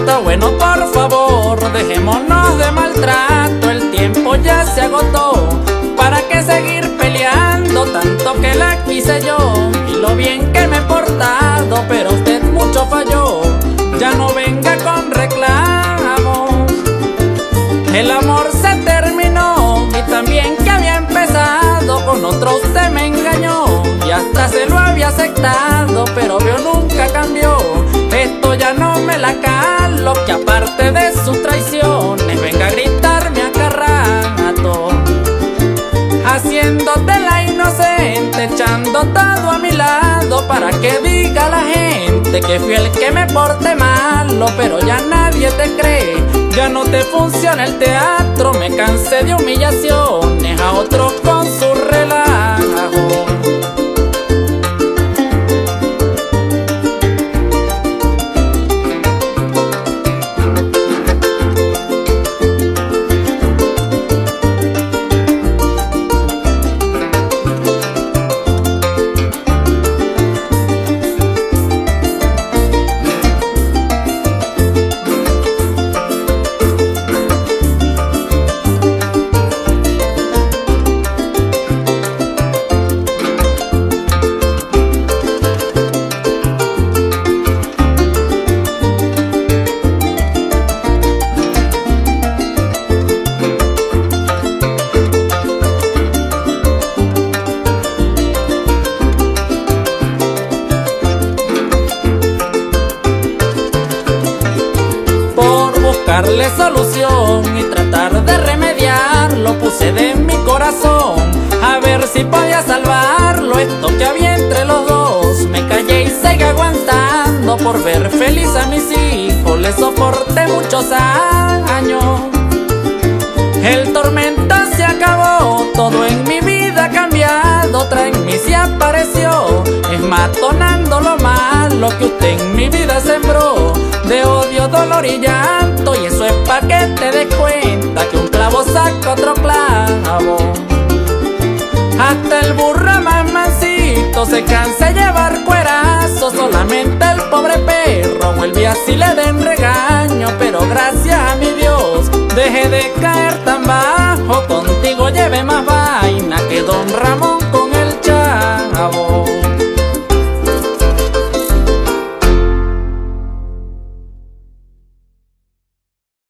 está bueno, por favor, dejémonos de maltrato, el tiempo ya se agotó. ¿Para qué seguir peleando? Tanto que la quise yo y lo bien que me he portado, pero usted mucho falló. Ya no venga con reclamos. El amor se terminó y también que había empezado con otro usted me engañó y hasta se lo había aceptado, pero vio nunca cambió. Esto ya no me la calo, que aparte de sus traiciones venga a gritarme a cada rato, haciéndote la inocente, echando todo a mi lado para que diga la gente que fui el que me porté malo, pero ya nadie te cree. Ya no te funciona el teatro, me cansé de humillaciones, a otros con su relajo. Darle solución y tratar de remediarlo, puse de mi corazón a ver si podía salvarlo. Esto que había entre los dos, me callé y seguí aguantando por ver feliz a mis hijos. Le soporté muchos años. El tormento se acabó, todo en mi vida ha cambiado, otra en mí se apareció, esmatonando lo malo que usted en mi vida sembró, de odio, dolor y llanto. Y eso es pa' que te des cuenta que un clavo saca otro clavo. Hasta el burro más mansito se cansa de llevar cuerazo, solamente el pobre perro vuelve así le den regaño. Pero gracias a mi Dios dejé de caer